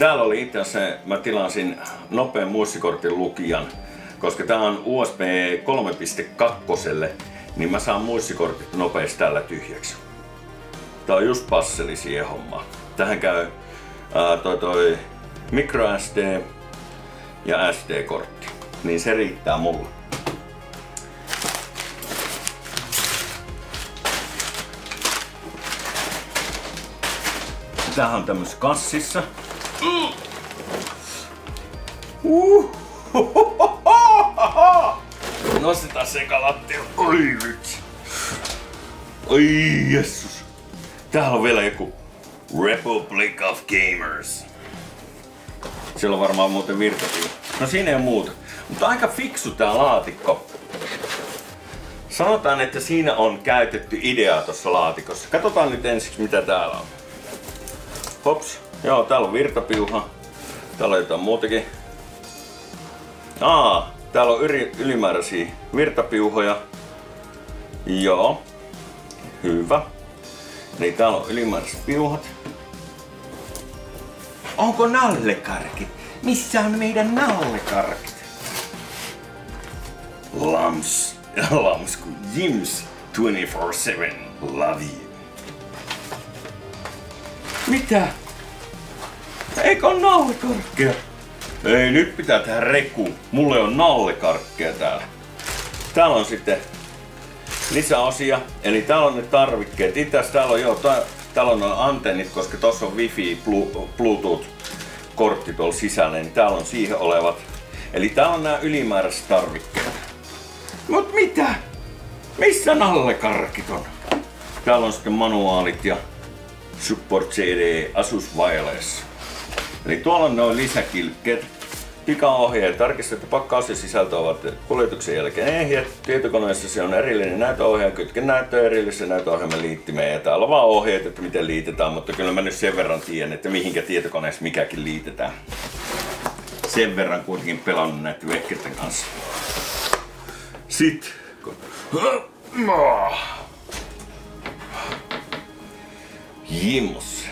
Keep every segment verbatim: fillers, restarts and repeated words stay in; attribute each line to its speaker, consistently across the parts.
Speaker 1: täällä oli itse asiassa, mä tilasin nopean muistikortin lukijan, koska tää on U S B kolme piste kaksi, niin mä saan muistikortit nopeasti tällä tyhjäksi. Tää on just passeli siihen hommaan. Tähän käy ää, toi, toi micro S D ja S D-kortti, niin se riittää mulle. Tämähän on tämmössä kassissa. Uh. Nostetaan sekalattia. Oi vitsi. Oi jessus. Täällä on vielä joku Republic of Gamers. Siellä on varmaan muuten virtapiu. No siinä ei ole muuta. Mutta aika fiksu tää laatikko. Sanotaan, että siinä on käytetty ideaa tuossa laatikossa. Katsotaan nyt ensiksi mitä täällä on. Hops. Joo, täällä on virtapiuha. Täällä on jotain muutakin. Aa, täällä on yli, ylimääräisiä virtapiuhoja. Joo. Hyvä. Eli täällä on ylimääräiset piuhat. Onko nallekarkit? Missä on meidän nallekarkit? Lams. Lams kuin Jims twenty-four seven. Love you. Mitä? Eikö on nallekarkkeja? Ei, nyt pitää tehdä reku. Mulle on nallekarkkeja täällä. Täällä on sitten lisäosia, eli täällä on ne tarvikkeet. Itse asiassa täällä on, joo, täällä on noin antennit, koska tossa on Wi-Fi, Bluetooth-kortti tuolla sisällä, niin täällä on siihen olevat. Eli täällä on nämä ylimääräiset tarvikkeet. Mut mitä? Missä nallekarkit on? Täällä on sitten manuaalit ja Support C D Asus Wireless. Eli tuolla on noin lisäkilkkeet. Pikaohjeet. Tarkista, että pakkaus ja sisältö ovat kuljetuksen jälkeen ehjät. Tietokoneessa se on erillinen näytöohjaaja. Kytken näyttöä erillisen näytöohjelman liittimeen. Ja täällä on vaan ohjeet, että miten liitetään. Mutta kyllä mä nyt sen verran tiedän, että mihinkä tietokoneessa mikäkin liitetään. Sen verran kuitenkin pelannut näiden vehkeiden kanssa. Sitten. Jimmos.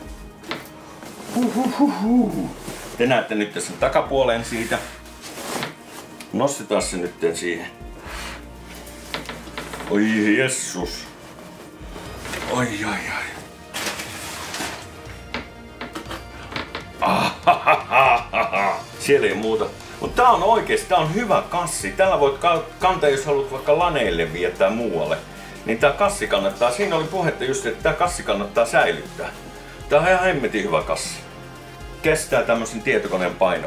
Speaker 1: Huhuhuhu. Te näette nyt tässä takapuolen siitä. Nostetaan se nyt siihen. Oi jessus. Oi oi oi. Ahahaha. Siellä ei muuta. Mutta tää on oikeesti, tää on hyvä kassi. Tällä voit kantaa, jos haluat vaikka laneille viettää muualle. Niin tää kassi kannattaa, siinä oli puhetta just, että tää kassi kannattaa säilyttää. Tää on ihan hemmetin hyvä kassi. Kestää tämmösen tietokoneen paino.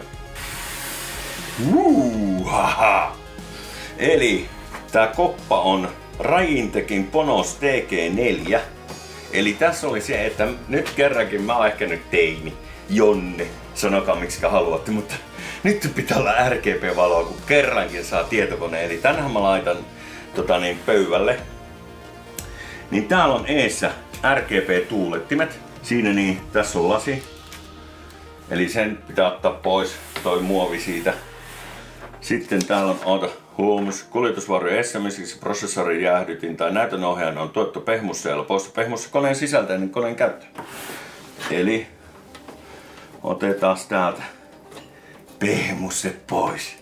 Speaker 1: Uuhaha. Eli tää koppa on Raintekin Ponos T G neljä. Eli tässä oli se, että nyt kerrankin mä oon ehkä nyt teini. Jonne, sanokaa miksikä haluatte, mutta nyt pitää olla R G B-valoa, kun kerrankin saa tietokone. Eli tänään mä laitan tota niin, pöydälle. Niin täällä on eessä R G B-tuulettimet. Siinä niin, tässä on lasi. Eli sen pitää ottaa pois toi muovi siitä. Sitten täällä on oota, huomus, kuljetusvarojen estämiseksi prosessorin jäähdytin tai näytönohjaajan on tuettu pehmussa ja poista pehmussa koneen sisältä ennen koneen käyttöä. Eli otetaan täältä pehmuste pois.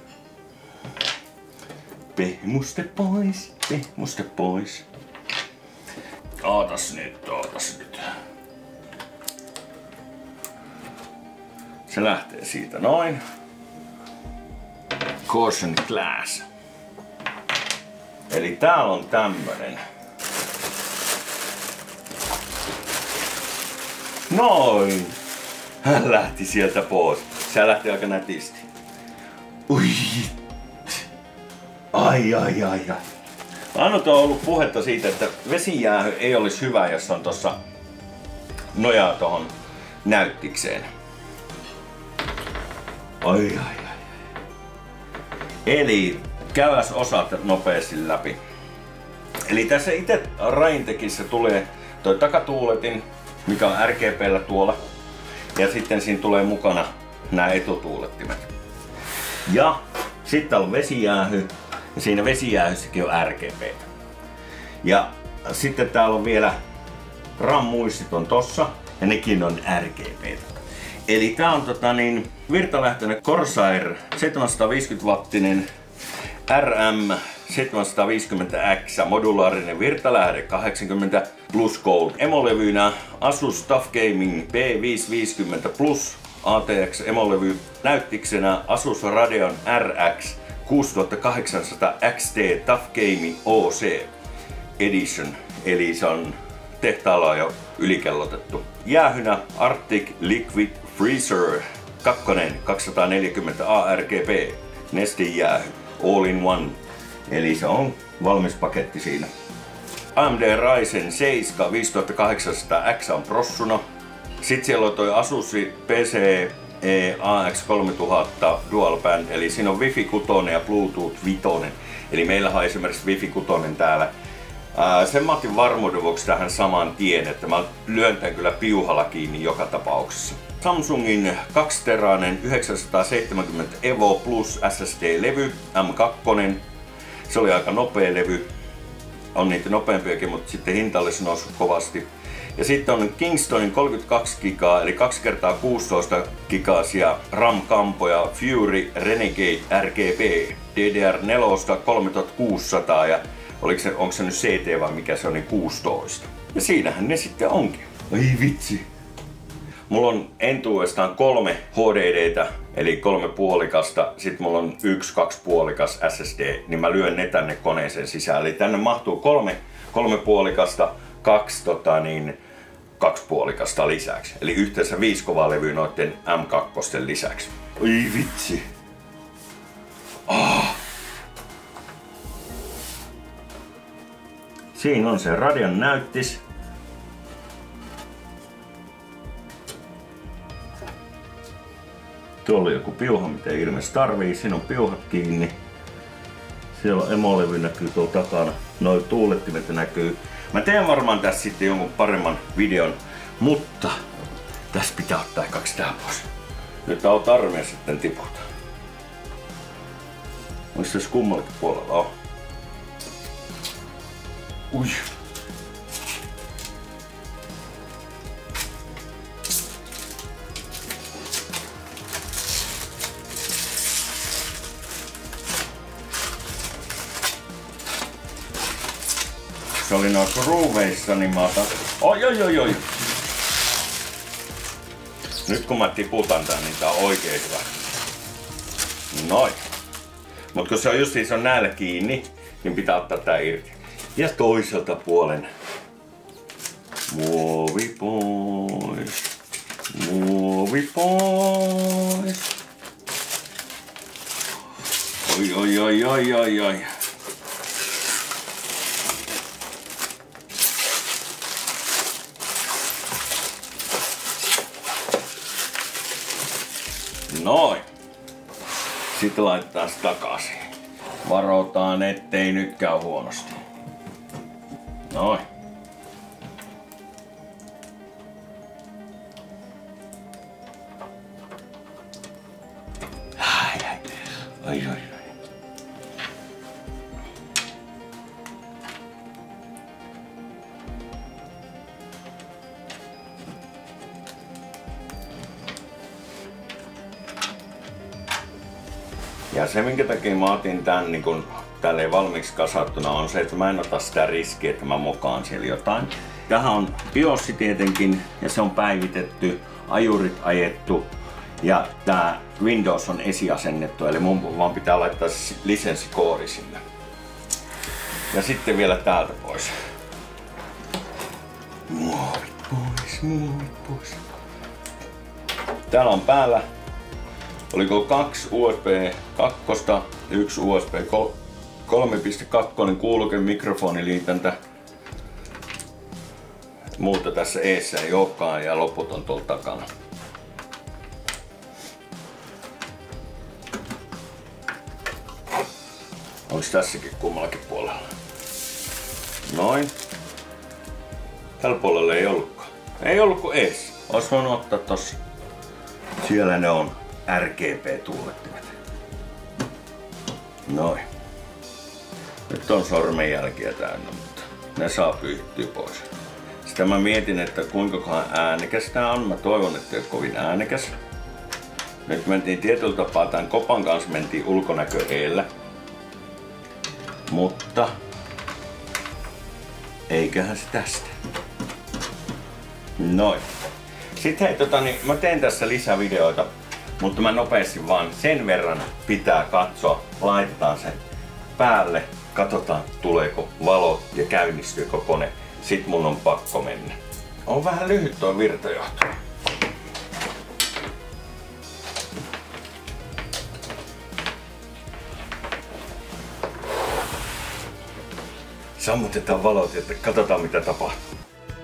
Speaker 1: Pehmuste pois, pehmuste pois. Ootas nyt, ootas nyt. Se lähtee siitä noin. Caution glass. Eli täällä on tämmönen. Noin. Hän lähti sieltä pois. Se lähti aika nätisti. Ui. Ai ai ai ai. Ainut on ollut puhetta siitä, että vesijäähy ei olisi hyvä, jos on tossa nojaa tohon näyttikseen. Ai ai ai. Eli käydäs osat nopeasti läpi. Eli tässä itse Raintekissä tulee toi takatuuletin, mikä on R G B:llä tuolla. Ja sitten siinä tulee mukana nämä etutuulettimet. Ja sitten on vesijäähy. Ja siinä vesijäähyssäkin on R G B. Ja sitten täällä on vielä RAM-muistit on tossa. Ja nekin on R G B. Eli tää on tota niin, virtalähtöinen Corsair seitsemänsataaviisikymmentä wattinen R M seitsemänsataaviisikymmentä X modulaarinen virtalähde kahdeksankymmentä plus Gold emolevynä. Asus TUF Gaming B viisisataaviisikymmentä plus A T X emolevy näyttiksenä Asus Radeon R X kuusituhattakahdeksansataa X T TUF Gaming O C Edition. Eli se on tehtaalla jo ylikellotettu. Jäähynä Arctic Liquid Freezer kaksi kaksisataaneljäkymmentä A R G B nestejäähy all in one. Eli se on valmis paketti siinä. A M D Ryzen seitsemän viisituhattakahdeksansataa X on prossuna. Sitten siellä on toi Asus P C E A X kolmetuhatta Dual Band, eli siinä on Wi-Fi kuusi ja Bluetooth viisi. Eli meillä on esimerkiksi Wi-Fi kuusi täällä. Ää, sen mä otin varmuuden vuoksi tähän saman tien, että mä lyön tän kyllä piuhalla kiinni joka tapauksessa. Samsungin kaksiterainen yhdeksänsataaseitsemänkymmentä Evo Plus S S D-levy M kaksi. Se oli aika nopea levy. On niitä nopeampiakin, mutta sitten hinta olisi noussut kovasti. Ja sitten on Kingstonin kolmekymmentäkaksi gigaa eli kaksi kertaa kuusitoista gigaisia RAM-kampoja Fury Renegade R G B D D R neljä kolmetuhattakuusisataa ja oliko se, onko se nyt C T vai mikä se on, niin kuusitoista. Ja siinähän ne sitten onkin. Ai vitsi. Mulla on entuudestaan kolme H D D:tä, eli kolme puolikasta, sit mulla on yksi kaksi puolikas S S D, niin mä lyön ne tänne koneeseen sisään. Eli tänne mahtuu kolme, kolme puolikasta, kaksi, tota niin, kaksi puolikasta lisäksi. Eli yhteensä viisi kovaa levyä noitten M kaksi lisäksi. Oi vitsi. Ah. Siinä on se Radeon näyttis. Tuolla on joku piuha, mitä ilmeisesti tarvii. Siinä on piuhat kiinni. Siellä on emolevy näkyy tuolla takana. Noi tuulettimet näkyy. Mä teen varmaan tässä sitten jonkun paremman videon, mutta tässä pitää ottaa kaksi tää pois. Nyt tää on tarmea sitten tiputa. Onko tässä kummallakin puolella? Oh. Ui. Se oli noissa ruuveissa, niin mä otan... Oi, oi, oi, oi. Nyt kun mä tiputan tän, niin tää on oikein hyvä. Noin. Mut kun se on just se on näillä kiinni, niin pitää ottaa tää irti. Ja toiselta puolen. Muovi pois. Muovi pois. Oi, oi, oi, oi, oi, oi. Noin. Sitten laitetaan se takaisin. Varotaan, ettei nyt käy huonosti. Noin. Ai ai. Ai ai. Ja se minkä takia mä otin tän niin kun tälleen valmiiksi kasattuna on se, että mä en ota sitä riskiä, että mä mokaan siellä jotain. Tähän on BIOS tietenkin ja se on päivitetty, ajurit ajettu ja tää Windows on esiasennettu, eli mun vaan pitää laittaa lisenssikoodi sinne. Ja sitten vielä täältä pois. Muovit pois, muovit pois. Täällä on päällä, oliko kaksi U S B kaksi, yksi U S B kolme piste kaksi kuuluke mikrofoniliitäntä. Muuta tässä eessä ei olekaan ja loput on tuolla takana. Onks tässäkin kummallakin puolella? Noin. Tällä puolella ei ollutkaan. Ei ollut kuin eessä. Ois voinut ottaa tossa. Siellä ne on R G B-tuulettimet. Noin. Nyt on sormenjälkiä täynnä, mutta ne saa pyyhtyä pois. Sitten Sitten mä mietin, että kuinka äänekäs tää on. Mä toivon, että ei ole kovin äänekäs. Nyt mentiin tietyllä tapaa tämän kopan kanssa mentiin ulkonäkö eellä. Mutta eiköhän se tästä. Noin. Sitten hei, tota, niin mä teen tässä lisävideoita, mutta mä nopeasti vaan sen verran pitää katsoa. Laitetaan se päälle, katsotaan tuleeko valo ja käynnistyykö kone. Sitten mun on pakko mennä. On vähän lyhyt tuo virtajohto. Sammutetaan valot ja katsotaan mitä tapahtuu.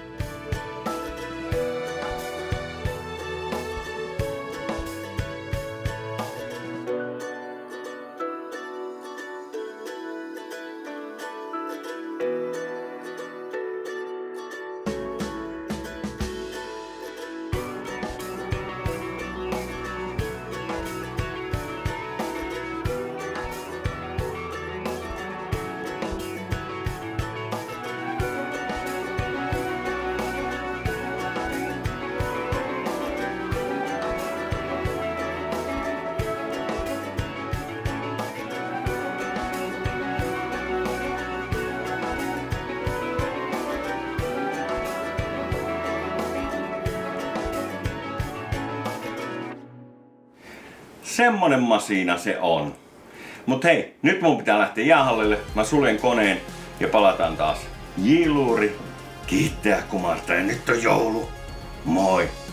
Speaker 1: Semmonen masina se on. Mut hei, nyt mun pitää lähteä jäähallille. Mä suljen koneen ja palataan taas. J-luuri kiittää kumartaa ja nyt on joulu. Moi!